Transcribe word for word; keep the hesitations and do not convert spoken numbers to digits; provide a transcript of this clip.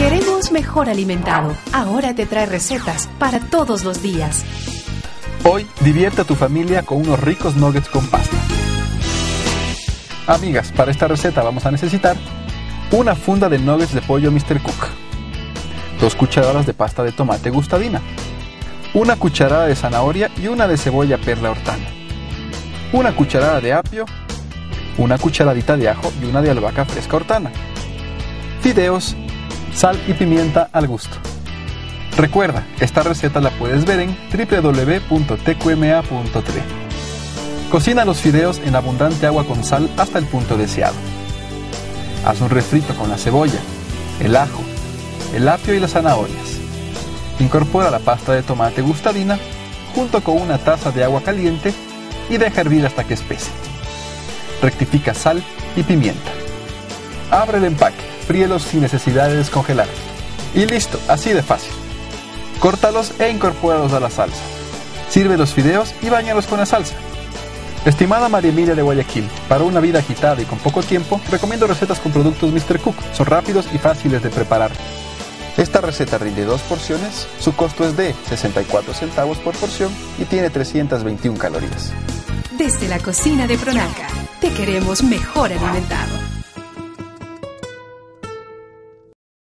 queremos mejor alimentado. Ahora te trae recetas para todos los días. Hoy divierte a tu familia con unos ricos nuggets con pasta. Amigas, para esta receta vamos a necesitar una funda de nuggets de pollo míster Cook, dos cucharadas de pasta de tomate Gustadina, una cucharada de zanahoria y una de cebolla perla hortana, una cucharada de apio, una cucharadita de ajo y una de albahaca fresca hortana, fideos, sal y pimienta al gusto. Recuerda, esta receta la puedes ver en w w w punto t q m a punto t v. Cocina los fideos en abundante agua con sal hasta el punto deseado. Haz un refrito con la cebolla, el ajo, el apio y las zanahorias. Incorpora la pasta de tomate Gustadina junto con una taza de agua caliente y deja hervir hasta que espese. Rectifica sal y pimienta. Abre el empaque, fríelos sin necesidad de descongelar. Y listo, así de fácil. Córtalos e incorpóralos a la salsa. Sirve los fideos y báñalos con la salsa. Estimada María Emilia de Guayaquil, para una vida agitada y con poco tiempo, recomiendo recetas con productos míster Cook. Son rápidos y fáciles de preparar. Esta receta rinde dos porciones, su costo es de sesenta y cuatro centavos por porción y tiene trescientas veintiuna calorías. Desde la cocina de Pronaca, te queremos mejor alimentado.